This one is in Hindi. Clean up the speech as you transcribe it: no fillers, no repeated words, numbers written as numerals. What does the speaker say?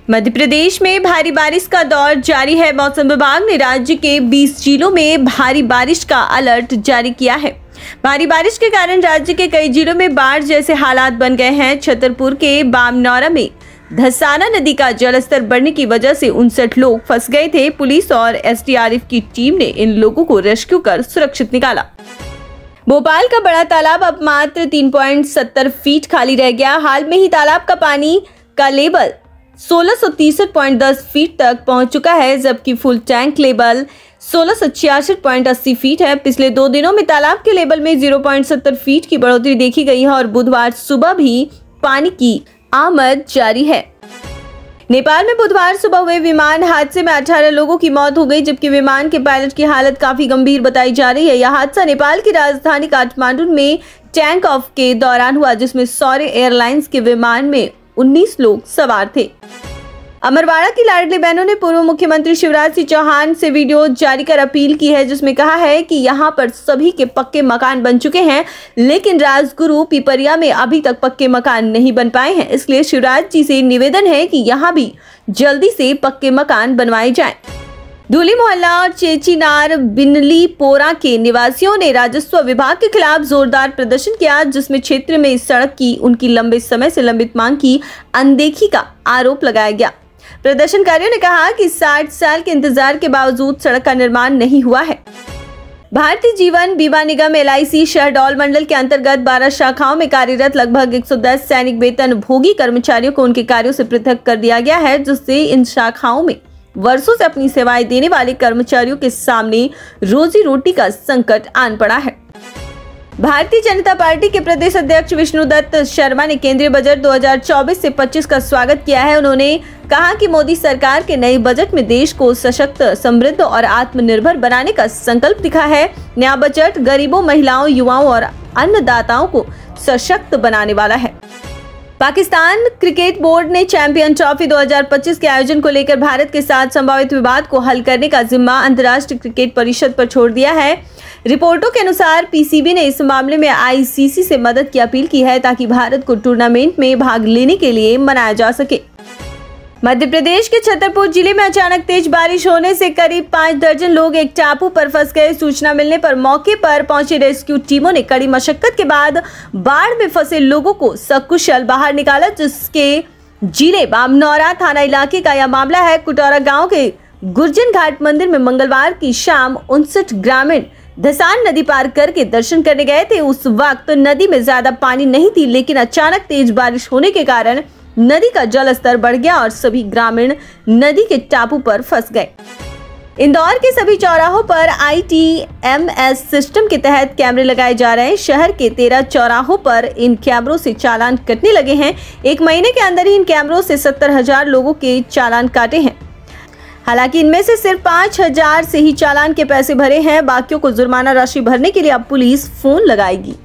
मध्य प्रदेश में भारी बारिश का दौर जारी है। मौसम विभाग ने राज्य के 20 जिलों में भारी बारिश का अलर्ट जारी किया है। भारी बारिश के कारण राज्य के कई जिलों में बाढ़ जैसे हालात बन गए हैं। छतरपुर के बामनौरा में धसाना नदी का जलस्तर बढ़ने की वजह से 59 लोग फंस गए थे। पुलिस और एसडीआरएफ की टीम ने इन लोगों को रेस्क्यू कर सुरक्षित निकाला। भोपाल का बड़ा तालाब अब मात्र 3.70 फीट खाली रह गया। हाल में ही तालाब का पानी का लेवल 1663.10 फीट तक पहुंच चुका है, जबकि फुल टैंक लेवल 1666.80 फीट है। पिछले 2 दिनों में तालाब के लेवल में 0.70 फीट की बढ़ोतरी देखी गई है और बुधवार सुबह भी पानी की आमद जारी है। नेपाल में बुधवार सुबह हुए विमान हादसे में 18 लोगों की मौत हो गई, जबकि विमान के पायलट की हालत काफी गंभीर बताई जा रही है। यह हादसा नेपाल की राजधानी काठमांडू में टैक ऑफ के दौरान हुआ, जिसमें सौर्य एयरलाइंस के विमान में 19 लोग सवार थे। अमरवाड़ा की लाडली बहनों ने पूर्व मुख्यमंत्री शिवराज सिंह चौहान से वीडियो जारी कर अपील की है, जिसमें कहा है कि यहां पर सभी के पक्के मकान बन चुके हैं, लेकिन राजगुरु पिपरिया में अभी तक पक्के मकान नहीं बन पाए हैं। इसलिए शिवराज जी से निवेदन है कि यहां भी जल्दी से पक्के मकान बनवाए जाएं। धूली मोहल्ला और चेचीनार बिनली पोरा के निवासियों ने राजस्व विभाग के खिलाफ जोरदार प्रदर्शन किया, जिसमें क्षेत्र में इस सड़क की उनकी लंबे समय से लंबित मांग की अनदेखी का आरोप लगाया गया। प्रदर्शनकारियों ने कहा कि 60 साल के इंतजार के बावजूद सड़क का निर्माण नहीं हुआ है। भारतीय जीवन बीमा निगम LIC शहडोल मंडल के अंतर्गत 12 शाखाओं में कार्यरत लगभग 110 सैनिक वेतन भोगी कर्मचारियों को उनके कार्यों से पृथक कर दिया गया है, जिससे इन शाखाओं में वर्षों से अपनी सेवाएं देने वाले कर्मचारियों के सामने रोजी रोटी का संकट आन पड़ा है। भारतीय जनता पार्टी के प्रदेश अध्यक्ष विष्णुदत्त शर्मा ने केंद्रीय बजट 2024 से 25 का स्वागत किया है। उन्होंने कहा कि मोदी सरकार के नए बजट में देश को सशक्त, समृद्ध और आत्मनिर्भर बनाने का संकल्प दिखा है। नया बजट गरीबों, महिलाओं, युवाओं और अन्नदाताओं को सशक्त बनाने वाला है। पाकिस्तान क्रिकेट बोर्ड ने चैंपियन ट्रॉफी 2025 के आयोजन को लेकर भारत के साथ संभावित विवाद को हल करने का जिम्मा अंतर्राष्ट्रीय क्रिकेट परिषद पर छोड़ दिया है। रिपोर्टों के अनुसार PCB ने इस मामले में ICC से मदद की अपील की है, ताकि भारत को टूर्नामेंट में भाग लेने के लिए मनाया जा सके। मध्य प्रदेश के छतरपुर जिले में अचानक तेज बारिश होने से करीब 5 दर्जन लोग एक टापू पर फंस गए। सूचना मिलने पर मौके पर पहुंची रेस्क्यू टीमों ने कड़ी मशक्कत के बाद बाढ़ में फंसे लोगों को सकुशल बाहर निकाला, जिसके जिले बामनौरा थाना इलाके का यह मामला है। कुटौरा गांव के गुर्जन घाट मंदिर में मंगलवार की शाम 59 ग्रामीण धसान नदी पार करके दर्शन करने गए थे। उस वक्त नदी में ज्यादा पानी नहीं थी, लेकिन अचानक तेज बारिश होने के कारण नदी का जलस्तर बढ़ गया और सभी ग्रामीण नदी के टापू पर फंस गए। इंदौर के सभी चौराहों पर ITMS सिस्टम के तहत कैमरे लगाए जा रहे हैं। शहर के 13 चौराहों पर इन कैमरों से चालान कटने लगे हैं। 1 महीने के अंदर ही इन कैमरों से 70,000 लोगों के चालान काटे हैं। हालांकि इनमें से सिर्फ 5,000 से ही चालान के पैसे भरे हैं। बाकियों को जुर्माना राशि भरने के लिए अब पुलिस फोन लगाएगी।